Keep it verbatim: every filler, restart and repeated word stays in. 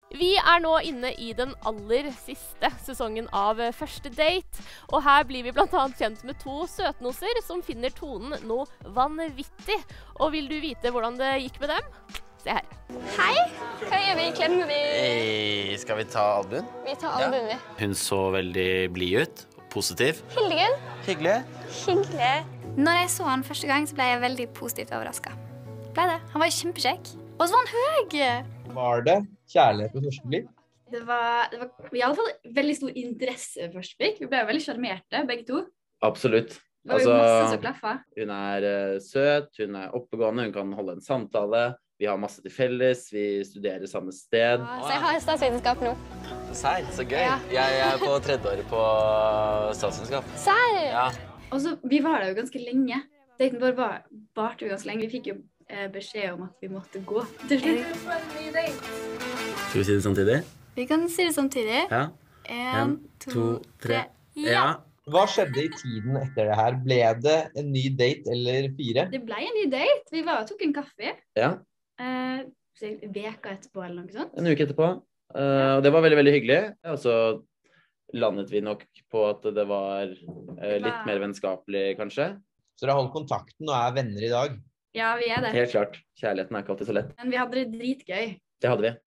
Vi er nå inne i den aller siste sesongen av Første date, og her blir vi blant annet kjent med to søtnoser som finner tonen noe vanvittig. Og vil du vite hvordan det gikk med dem? Se her. Hei, hva gjør vi? Klemmer vi? Hey, skal vi ta albuen? Vi tar albuen, vi. Hun så veldig blid ut, positiv. Hildegunn. Hyggelig. Hyggelig. Når jeg så han første gang, så ble jeg veldig positivt overrasket. Ble det. Han var jo kjempekjekk. Og så var han høy. Var det kjærlighet på første blikk? Det var, det var i alle fall veldig stor interesse ved første blikk. Vi ble veldig sjarmerte, begge to. Absolutt. Det var jo masse som klaffet. Hun er uh, søt, hun er oppegående, hun kan holde en samtale. Vi har masse til felles, vi studerer samme sted. Ja, så jeg har statsvitenskap nå. Sær, så gøy. Ja. Jeg er på tredje året på statsvitenskap. Sær! Ja. Og så, vi var der jo ganske lenge. Daten vår var, varte jo ganske lenge. Vi fikk jo eh, beskjed om at vi måtte gå til slutt. Skal vi si det samtidig? Vi kan si det samtidig. Ja. En, to, tre. Ja. Hva skjedde i tiden etter det her? Ble det en ny date eller fire? Det ble en ny date. Vi var og tok en kaffe. Ja, Eh, så veka etterpå eller noe sånt. en uke etterpå. Uh, og det var veldig, veldig hyggelig. Og så landet vi nok på at det var uh, litt mer vennskapelig, kanskje. Så dere har holdt kontakten og er venner i dag? Ja, vi er det. Helt klart. Kjærligheten er ikke alltid så lett. Men vi hadde det dritgøy. Det hadde vi.